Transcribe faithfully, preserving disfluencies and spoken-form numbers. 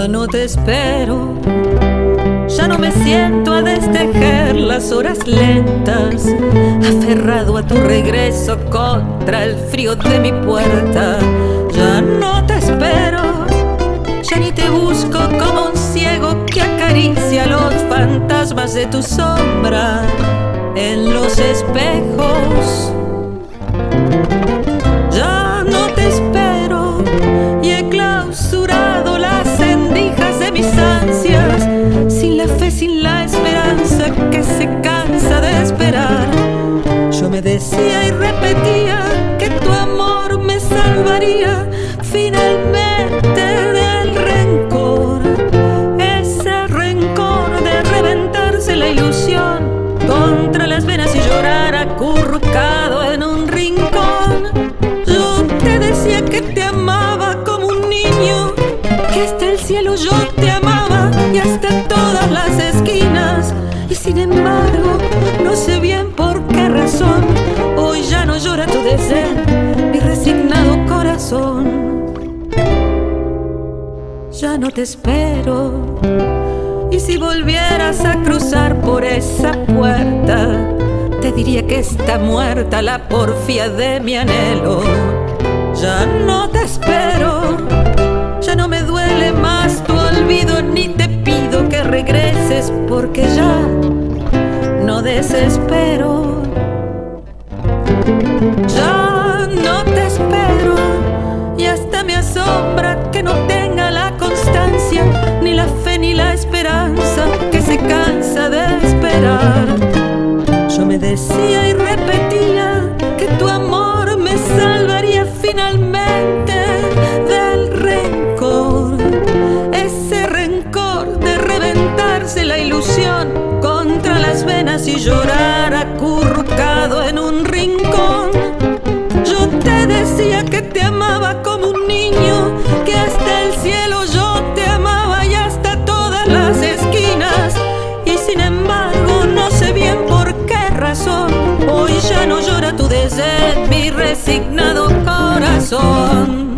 Ya no te espero, ya no me siento a destejer las horas lentas, aferrado a tu regreso contra el frío de mi puerta. Ya no te espero, ya ni te busco como un ciego que acaricia los fantasmas de tu sombra en los espejos. Ya no te espero y he clausurado las endijas de mis ansias, sin la fe, sin la esperanza que se cansa de esperar. Yo me decía y repetía que tu amor me salvaría finalmente del rencor, ese rencor de reventarse la ilusión contra las venas y llorar acurrucado en un rincón. Yo te decía que te amaba como un niño, que hasta el cielo yo te amaba y hasta todas las esquinas. Y sin embargo, no sé bien por qué razón, hoy ya no llora tu desdén, mi resignado corazón. Ya no te espero, y si volvieras a cruzar por esa puerta, te diría que está muerta la porfía de mi anhelo. Ya no te espero, ya no me duele más tu olvido, ni te pido que regreses porque ya no desespero. Ya no te espero y hasta me asombra que no tenga la constancia, ni la fe ni la esperanza que se cansa de esperar. Yo me decía y repetía que tu amor me salvaría finalmente del rencor, ese rencor de reventarse la ilusión contra las venas y llorar acurrucado en un rincón. Yo te decía que te amaba como un niño, que hasta el cielo yo te amaba y hasta todas las esquinas. Y sin embargo no sé bien por qué razón, hoy ya no llora tu desdén, mi resignado corazón.